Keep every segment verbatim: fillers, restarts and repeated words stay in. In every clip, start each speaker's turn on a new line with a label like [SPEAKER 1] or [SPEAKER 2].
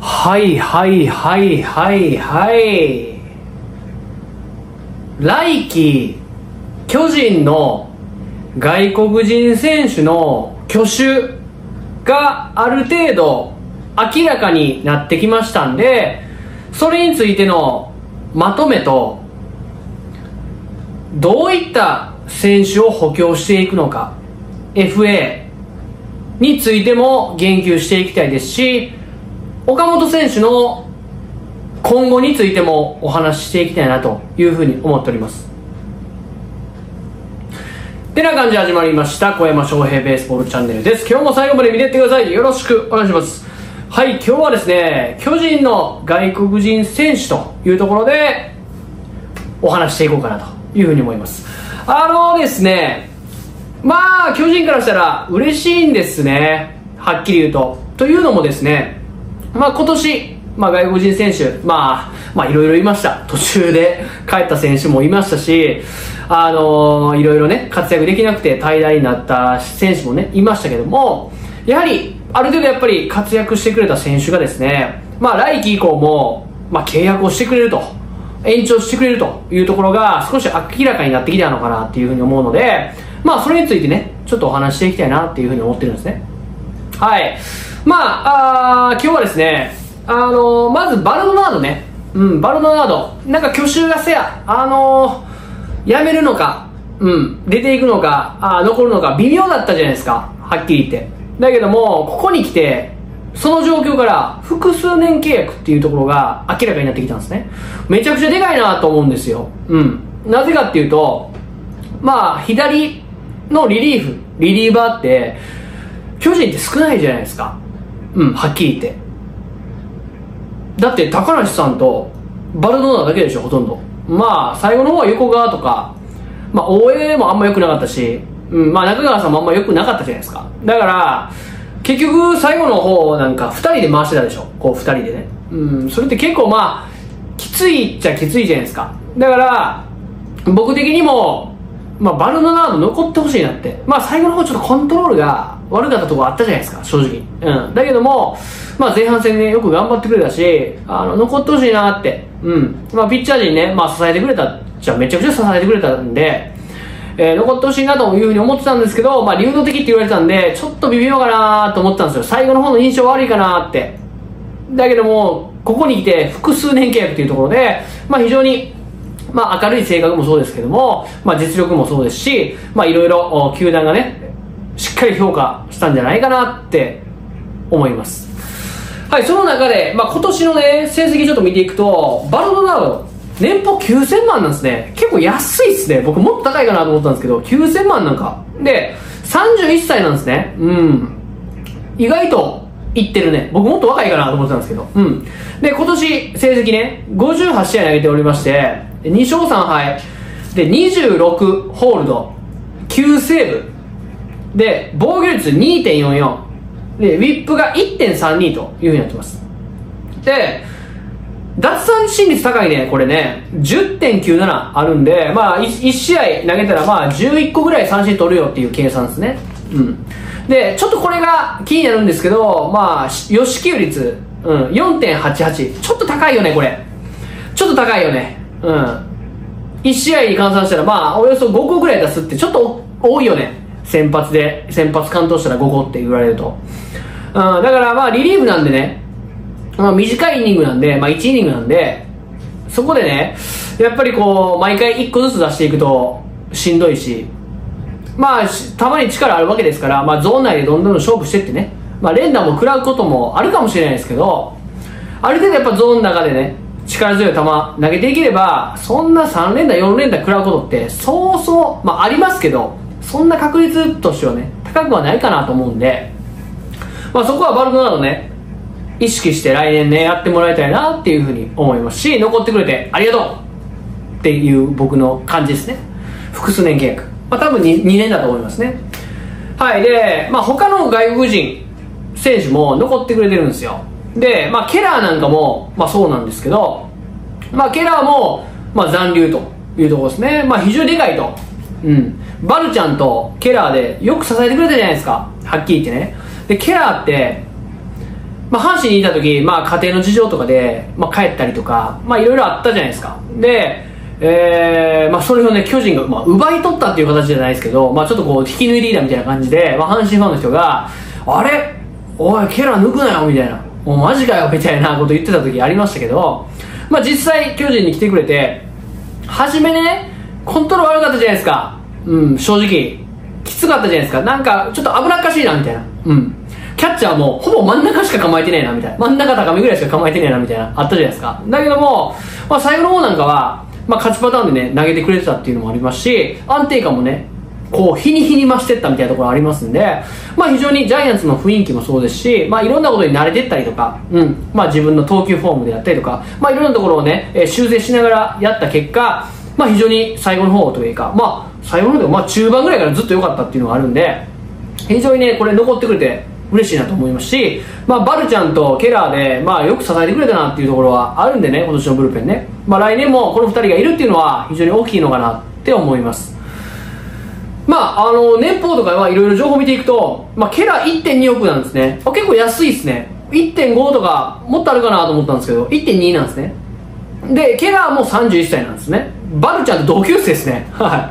[SPEAKER 1] はいはいはいはいはい。来季巨人の外国人選手の去就がある程度明らかになってきましたんで、それについてのまとめと、どういった選手を補強していくのか エフエー についても言及していきたいですし、岡本選手の今後についてもお話ししていきたいなというふうに思っております。てな感じで始まりました小山翔平ベースボールチャンネルです。今日も最後まで見てってください。よろしくお願いします。はい、今日はですね、巨人の外国人選手というところでお話していこうかなというふうに思います。あのですね、まあ巨人からしたら嬉しいんですね、はっきり言うと。というのもですね、まあ今年、まあ、外国人選手、まあ、まあいろいろいました。途中で帰った選手もいましたし、あのー、いろいろね、活躍できなくて怠惰になった選手もね、いましたけども、やはり、ある程度やっぱり活躍してくれた選手がですね、まあ来季以降も、まあ契約をしてくれると、延長してくれるというところが少し明らかになってきたのかなっていうふうに思うので、まあそれについてね、ちょっとお話していきたいなっていうふうに思ってるんですね。はい。まあ、あ今日はですね、あのー、まずバルドナードね。うん、バルドナード。なんか去就がせや、あのー、辞めるのか、うん、出ていくのか、あ残るのか、微妙だったじゃないですか。はっきり言って。だけども、ここに来て、その状況から複数年契約っていうところが明らかになってきたんですね。めちゃくちゃでかいなと思うんですよ。うん。なぜかっていうと、まあ、左のリリーフ、リリーバーって、巨人って少ないじゃないですか。うん、はっきり言って。だって高梨さんとバルドナーだけでしょ、ほとんど。まあ最後の方は横川とか、まあ大江もあんま良くなかったし、うん、まあ中川さんもあんま良くなかったじゃないですか。だから結局最後の方なんかふたりで回してたでしょ、こうふたりでね。うん、それって結構まあきついっちゃきついじゃないですか。だから僕的にも、まあ、バルドナード残ってほしいなって。まあ最後の方ちょっとコントロールが悪かったところあったじゃないですか、正直。うん。だけども、まあ前半戦で、ね、よく頑張ってくれたし、あの、残ってほしいなって。うん。まあピッチャー陣ね、まあ支えてくれた、じゃあめちゃくちゃ支えてくれたんで、えー、残ってほしいなというふうに思ってたんですけど、まあ流動的って言われてたんで、ちょっと微妙かなと思ってたんですよ。最後の方の印象悪いかなって。だけども、ここに来て複数年契約っていうところで、まあ非常に、まあ明るい性格もそうですけども、まあ実力もそうですし、まあいろいろ球団がね、しっかり評価したんじゃないかなって思います。はい、その中で、まあ今年のね、成績ちょっと見ていくと、バルドナード、年俸きゅうせんまんなんですね。結構安いっすね。僕もっと高いかなと思ったんですけど、きゅうせんまんなんか。で、さんじゅういっさいなんですね。うん。意外と、いってるね。僕もっと若いかなと思ってたんですけど。うん。で、今年成績ね、ごじゅうはち試合投げておりまして、に勝さん敗。で、にじゅうろくホールド。きゅうセーブ。で、防御率 にてんよんよん。で、ウィップが いってんさんに というふうになってます。で、奪三振率高いね、これね。じゅってんきゅうなな あるんで、まあ、いち試合投げたら、まあ、じゅういっこぐらい三振取るよっていう計算ですね。うん。で、ちょっとこれが気になるんですけど、まあ、予支給率、うん、よんてんはちはち。ちょっと高いよね、これ。ちょっと高いよね。うん。いち試合に換算したら、まあ、およそごこぐらい出すってちょっと多いよね。先発で、先発完投したらごこって言われると。うん、だからまあ、リリーフなんでね、まあ、短いイニングなんで、まあいちイニングなんで、そこでね、やっぱりこう、毎回いっこずつ出していくとしんどいし、まあ、たまに力あるわけですから、まあゾーン内でどんどん勝負してってね、まあ連打も食らうこともあるかもしれないですけど、ある程度やっぱゾーンの中でね、力強い球投げていければ、そんなさん連打よん連打食らうことってそうそう、まあありますけど、そんな確率としてはね、高くはないかなと思うんで、まあそこはバルドナードね、意識して来年ね、やってもらいたいなっていうふうに思いますし、残ってくれてありがとうっていう僕の感じですね。複数年契約。まあ多分 2, にねんだと思いますね。はい。で、まあ他の外国人選手も残ってくれてるんですよ。で、まあケラーなんかも、まあそうなんですけど、まあケラーも、まあ残留というところですね。まあ非常にでかいと。うん。バルちゃんとケラーでよく支えてくれたじゃないですか。はっきり言ってね。で、ケラーって、 まあ、阪神にいた時、まあ、家庭の事情とかで、まあ、帰ったりとか、まあ、いろいろあったじゃないですか。で、えーまあ、それをね、巨人が、まあ、奪い取ったっていう形じゃないですけど、まあ、ちょっとこう引き抜いていたみたいな感じで、まあ、阪神ファンの人があれおいケラ抜くなよみたいな、もうマジかよみたいなこと言ってた時ありましたけど、まあ、実際巨人に来てくれて初めねコントロール悪かったじゃないですか。うん、正直きつかったじゃないですか。なんかちょっと危なっかしいなみたいな。うん、キャッチャーもほぼ真ん中しか構えてねえなみたいな、真ん中高めぐらいしか構えてねえなみたいなあったじゃないですか。だけども、まあ、最後の方なんかは、まあ、勝ちパターンでね投げてくれてたっていうのもありますし、安定感もねこう日に日に増してったみたいなところありますんで、まあ、非常にジャイアンツの雰囲気もそうですし、まあ、いろんなことに慣れてったりとか、うんまあ、自分の投球フォームであったりとか、まあ、いろんなところをね、えー、修正しながらやった結果、まあ、非常に最後の方というか、まあ、最後の方で、まあ、中盤ぐらいからずっと良かったっていうのがあるんで、非常にねこれ残ってくれて嬉しいなと思いますし、まあ、バルちゃんとケラーで、まあ、よく支えてくれたなっていうところはあるんでね、今年のブルペンね、まあ、来年もこのふたりがいるっていうのは非常に大きいのかなって思います。まあ、あの年俸とかはいろいろ情報を見ていくと、まあ、ケラ いってんにおくなんですね。結構安いですね。いってんごとかもっとあるかなと思ったんですけど いってんに なんですね。でケラもさんじゅういっさいなんですね。バルちゃんと同級生ですね。はい、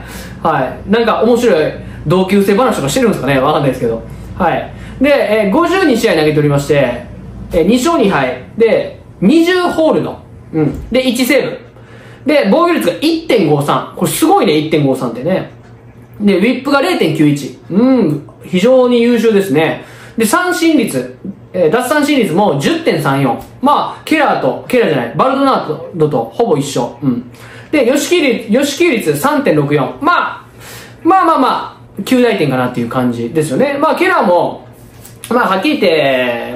[SPEAKER 1] はい、なんか面白い同級生話とかしてるんですかね、わかんないですけど、はい。で、えー、ごじゅうにしあい投げておりまして、えー、にしょうにはいでにじゅうホールド、うん、でいちセーブで防御率が いってんごさん、これすごいね いってんごさん ってね。でウィップが れいてんきゅういち、うん、非常に優秀ですね。で三振率、えー、奪三振率も じゅってんさんよん、まあケラーとケラーじゃないバルドナードとほぼ一緒、うん、で吉木率吉木率 さんてんろくよん、まあまあまあまあきゅうだいてんかなっていう感じですよね。まあケラーもまあはっきり言って、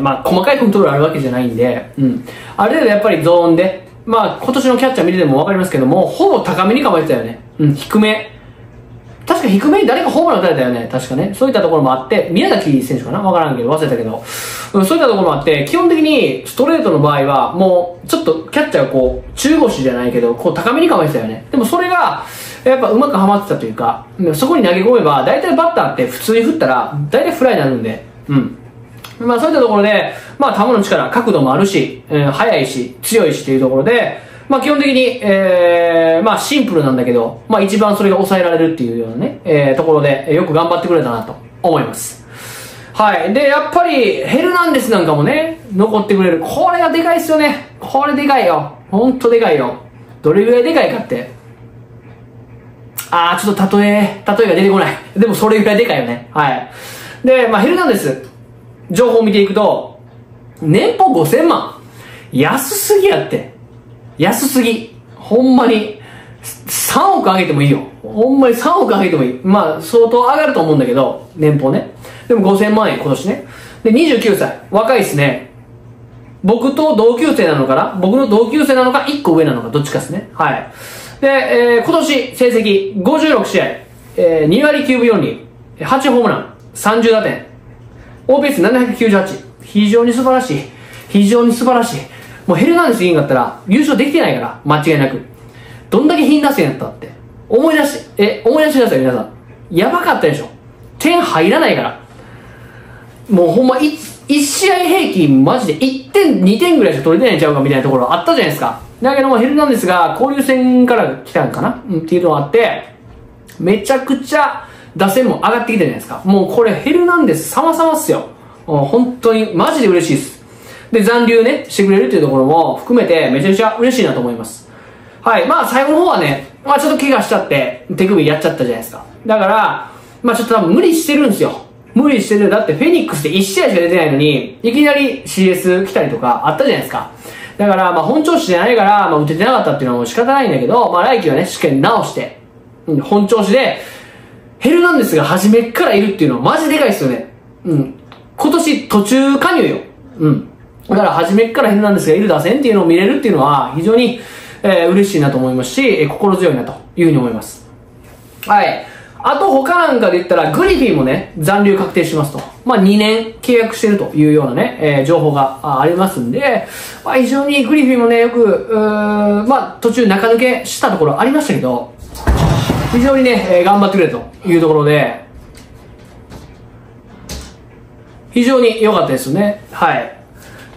[SPEAKER 1] まあ、細かいコントロールあるわけじゃないんで、うん、ある程度やっぱりゾーンで、まあ今年のキャッチャー見てても分かりますけども、ほぼ高めに構えてたよね、うん、低め、確か低めに誰かホームラン打たれたよね、確かね。そういったところもあって、宮崎選手かな、分からんけど忘れたけど、うん、そういったところもあって、基本的にストレートの場合はもうちょっとキャッチャーがこう中腰じゃないけどこう高めに構えてたよね。でもそれがやっぱうまくはまってたというか、そこに投げ込めば大体バッターって普通に振ったら大体フライになるんで、うん、まあそういったところで、まあ球の力、角度もあるし、えー、速いし、強いしっていうところで、まあ基本的に、えー、まあシンプルなんだけど、まあ一番それが抑えられるっていうようなね、えー、ところで、よく頑張ってくれたなと思います。はい。で、やっぱりヘルナンデスなんかもね、残ってくれる。これがでかいっすよね。これでかいよ。ほんとでかいよ。どれぐらいでかいかって。あー、ちょっと例え、例えが出てこない。でもそれぐらいでかいよね。はい。で、まあヘルナンデス、情報を見ていくと、年俸ごせんまん。安すぎやって。安すぎ。ほんまに。さんおく上げてもいいよ。ほんまにさんおく上げてもいい。まあ、相当上がると思うんだけど、年俸ね。でもごせんまんえん、今年ね。で、にじゅうきゅうさい。若いっすね。僕と同級生なのかな、僕の同級生なのか、いっこ上なのか、どっちかですね。はい。で、えー、今年、成績、ごじゅうろくしあい。えー、にわりきゅうぶよんりん。はちホームラン。さんじゅうだてん。オーピーエスななひゃくきゅうじゅうはち。非常に素晴らしい。非常に素晴らしい。もうヘルナンデスいいんだったら優勝できてないから、間違いなく。どんだけ貧打線やったって。思い出し、え、思い出してください、皆さん。やばかったでしょ。点入らないから。もうほんまいち試合平均マジでいってん、にてんぐらいしか取れてないんちゃうかみたいなところあったじゃないですか。だけどもヘルナンデスが交流戦から来たんかな、うん、っていうのがあって、めちゃくちゃ打線も上がってきてるじゃないですか。もうこれヘルナンデス様々っすよ。本当にマジで嬉しいです。で、残留ね、してくれるっていうところも含めてめちゃくちゃ嬉しいなと思います。はい。まあ最後の方はね、まあちょっと怪我しちゃって手首やっちゃったじゃないですか。だから、まあちょっと多分無理してるんですよ。無理してる。だってフェニックスでいち試合しか出てないのに、いきなり シーエス 来たりとかあったじゃないですか。だからまあ本調子じゃないから、まあ打ててなかったっていうのはもう仕方ないんだけど、まあ来季はね、しっかり直して、うん、本調子で、ヘルナンデスが初めっからいるっていうのはマジでかいですよね。うん。今年途中加入よ。うん。だから初めっからヘルナンデスがいる打線っていうのを見れるっていうのは非常に、えー、嬉しいなと思いますし、えー、心強いなというふうに思います。はい。あと他なんかで言ったらグリフィーもね、残留確定しますと。まあにねん契約してるというようなね、えー、情報がありますんで、まあ非常にグリフィーもね、よく、うーまあ途中中抜けしたところありましたけど、非常にね、えー、頑張ってくれというところで、非常に良かったですよね。はい。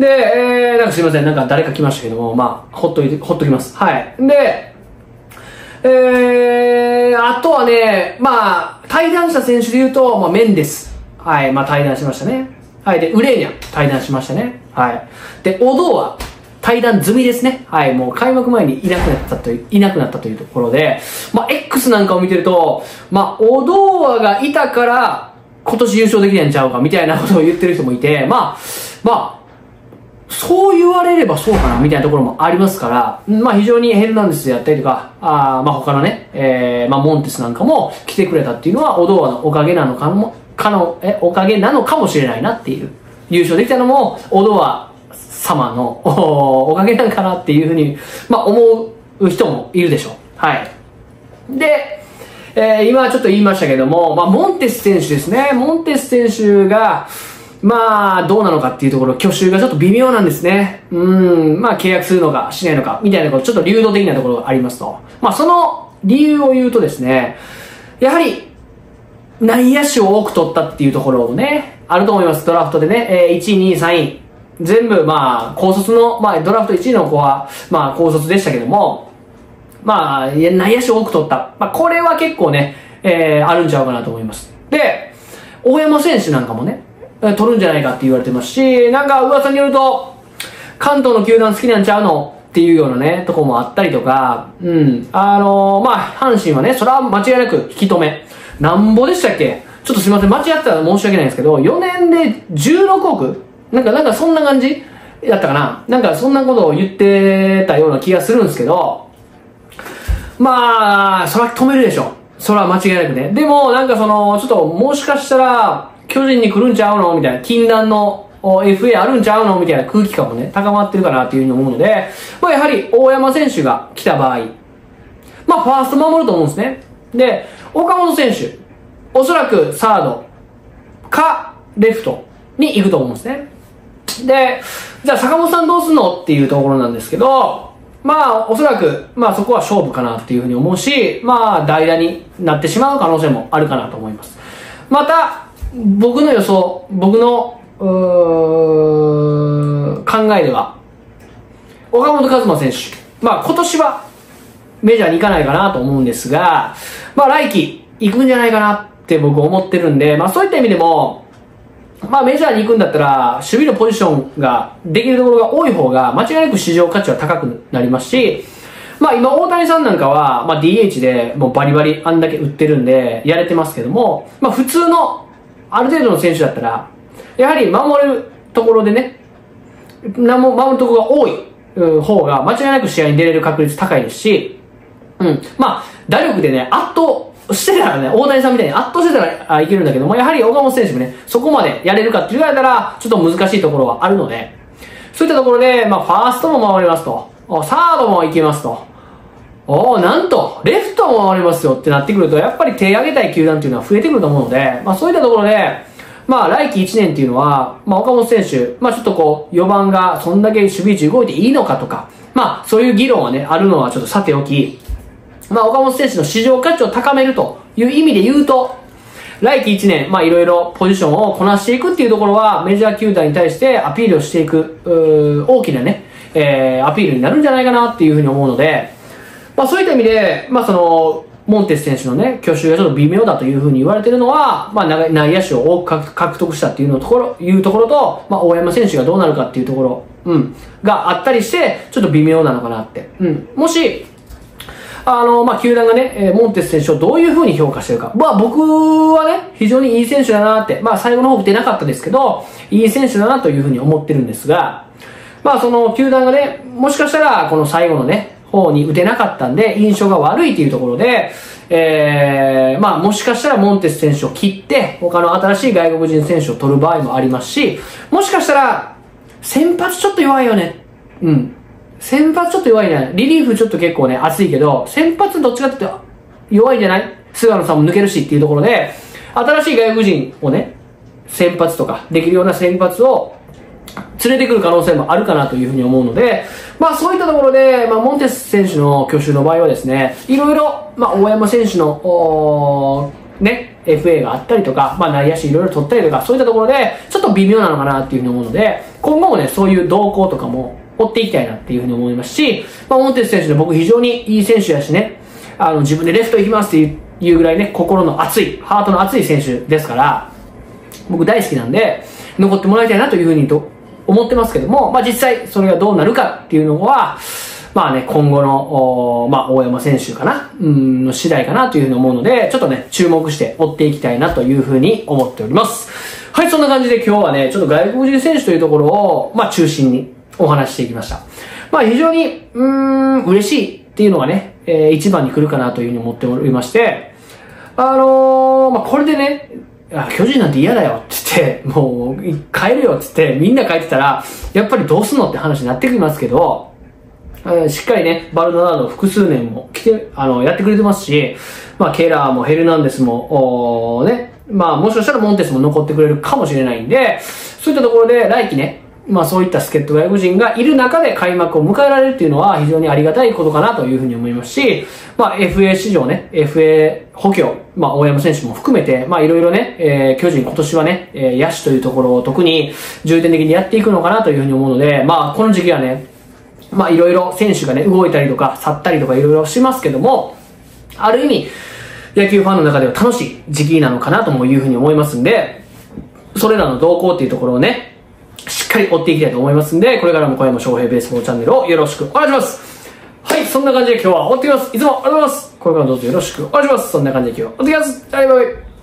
[SPEAKER 1] で、えー、なんかすいません、なんか誰か来ましたけども、まあ、ほっといて、ほっときます。はい。で、えー、あとはね、まあ、対談した選手で言うと、まあ、メンデス。はい、まあ、対談しましたね。はい、で、ウレーニャ、対談しましたね。はい。で、オドーは、対談済みですね。はい、もう開幕前にいなくなったという、いなくなったというところで、まあ、X なんかを見てると、まあ、オドーアがいたから、今年優勝できないんちゃうか、みたいなことを言ってる人もいて、まあ、まあ、そう言われればそうかな、みたいなところもありますから、まあ非常にヘルナンデスであったりとか、あまあ他のね、えー、まあモンテスなんかも来てくれたっていうのは、オドーアのおかげなのかも、かの、え、おかげなのかもしれないなっていう。優勝できたのも、オドーア様の お, おかげなんかなっていうふうに、まあ思う人もいるでしょう。はい。で、えー、今ちょっと言いましたけども、まあモンテス選手ですね。モンテス選手が、まあ、どうなのかっていうところ、去就がちょっと微妙なんですね。うん、まあ契約するのかしないのか、みたいなところ、ちょっと流動的なところがありますと。まあその理由を言うとですね、やはり、内野手を多く取ったっていうところをね、あると思います。ドラフトでね、えー、いちい、にい、さんい。全部、まあ、高卒の、まあ、ドラフトいちいの子は、まあ、高卒でしたけども、まあ、内野手を多く取った。まあ、これは結構ね、えー、あるんちゃうかなと思います。で、大山選手なんかもね、取るんじゃないかって言われてますし、なんか噂によると、関東の球団好きなんちゃうのっていうようなね、とこもあったりとか、うん。あのー、まあ、阪神はね、それは間違いなく引き止め。なんぼでしたっけ？ちょっとすいません、間違ってたら申し訳ないんですけど、よねんでじゅうろくおく？なんか、なんかそんな感じだったかな？なんかそんなことを言ってたような気がするんですけど、まあ、それは止めるでしょ。それは間違いなくね。でも、なんかその、ちょっともしかしたら、巨人に来るんちゃうのみたいな、禁断の エフエー あるんちゃうのみたいな空気感もね、高まってるかなっていうふうに思うので、まあやはり大山選手が来た場合、まあファースト守ると思うんですね。で、岡本選手、おそらくサードかレフトに行くと思うんですね。で、じゃあ坂本さんどうすんのっていうところなんですけど、まあおそらく、まあそこは勝負かなっていうふうに思うし、まあ代打になってしまう可能性もあるかなと思います。また、僕の予想、僕の、うー考えでは、岡本和真選手、まあ今年はメジャーに行かないかなと思うんですが、まあ来季行くんじゃないかなって僕思ってるんで、まあそういった意味でも、まあメジャーに行くんだったら、守備のポジションができるところが多い方が間違いなく市場価値は高くなりますし、まあ今大谷さんなんかは、まあ ディーエイチ でもうバリバリあんだけ打ってるんで、やれてますけども、まあ普通のある程度の選手だったら、やはり守れるところでね、守るところが多い方が間違いなく試合に出れる確率高いですし、うん。まあ、打力でね、圧倒してたらね、大谷さんみたいに圧倒してたらあいけるんだけども、やはり岡本選手もね、そこまでやれるかって言われたら、ちょっと難しいところはあるので、そういったところで、まあ、ファーストも守れますと、サードもいけますと、おー、なんと、レフトも守れますよってなってくると、やっぱり手上げたい球団っていうのは増えてくると思うので、まあそういったところで、まあ来季いちねんっていうのは、まあ岡本選手、まあちょっとこう、よばんがそんだけ守備位置動いていいのかとか、まあそういう議論はね、あるのはちょっとさておき、まあ岡本選手の市場価値を高めるという意味で言うと、来季いちねん、まあいろいろポジションをこなしていくっていうところは、メジャー球団に対してアピールをしていく、うー大きなね、えー、アピールになるんじゃないかなっていうふうに思うので、まあそういった意味で、まあその、モンテス選手のね、去就がちょっと微妙だというふうに言われているのは、まあ内野手を多く獲得したっていうのところ、いうところと、まあ大山選手がどうなるかっていうところ、うん、があったりして、ちょっと微妙なのかなって。うん。もし、あの、まあ球団がね、えー、モンテス選手をどういうふうに評価してるか。まあ僕はね、非常にいい選手だなって、まあ最後の方出なかったですけど、いい選手だなというふうに思ってるんですが、まあその球団がね、もしかしたらこの最後のね、方に打てなかったんで、印象が悪いというところで、えー、まあもしかしたらモンテス選手を切って、他の新しい外国人選手を取る場合もありますし、もしかしたら、先発ちょっと弱いよね。うん。先発ちょっと弱いね。リリーフちょっと結構ね、熱いけど、先発どっちかって言って弱いんじゃない？菅野さんも抜けるしっていうところで、新しい外国人をね、先発とか、できるような先発を、連れてくる可能性もあるかなというふうに思うので、まあそういったところで、まあモンテス選手の去就の場合はですね、いろいろ、まあ大山選手の、ね、 エフエー があったりとか、まあ内野手いろいろ取ったりとか、そういったところで、ちょっと微妙なのかなっていうふうに思うので、今後もね、そういう動向とかも追っていきたいなっていうふうに思いますし、まあモンテス選手ね、僕非常にいい選手やしね、あの、自分でレフト行きますっていうぐらいね、心の熱い、ハートの熱い選手ですから、僕大好きなんで、残ってもらいたいなというふうにと思ってますけども、まあ実際それがどうなるかっていうのは、まあね、今後の、まあ、大山選手かな、うん、の次第かなというふうに思うので、ちょっとね、注目して追っていきたいなというふうに思っております。はい、そんな感じで今日はね、ちょっと外国人選手というところを、まあ中心にお話ししていきました。まあ非常に、うーん、嬉しいっていうのがね、えー、一番に来るかなというふうに思っておりまして、あのー、まあこれでね、あ、巨人なんて嫌だよって言って、もう帰るよって言ってみんな帰ってたら、やっぱりどうすんのって話になってきますけど、えー、しっかりね、バルドナード複数年も来て、あの、やってくれてますし、まあ、ケラーもヘルナンデスも、おーね、まあ、もしかしたらモンテスも残ってくれるかもしれないんで、そういったところで来季ね、まあ、そういった助っ人外国人がいる中で開幕を迎えられるっていうのは非常にありがたいことかなというふうに思いますし、まあ、エフエー 市場ね、エフエー 補強、まあ、大山選手も含めて、まあ、いろいろね、えー、巨人今年はね、えー、野手というところを特に重点的にやっていくのかなというふうに思うので、まあ、この時期はね、まあいろいろ選手がね、動いたりとか、去ったりとかいろいろしますけども、ある意味、野球ファンの中では楽しい時期なのかなともいうふうに思いますんで、それらの動向っていうところをね、しっかり追っていきたいと思いますんで、これからも小山翔平ベースボールチャンネルをよろしくお願いします。はい、そんな感じで今日は追ってきます。いつもありがとうございます。これからもどうぞよろしくお願いします。そんな感じで今日は追ってきます。バイバイ。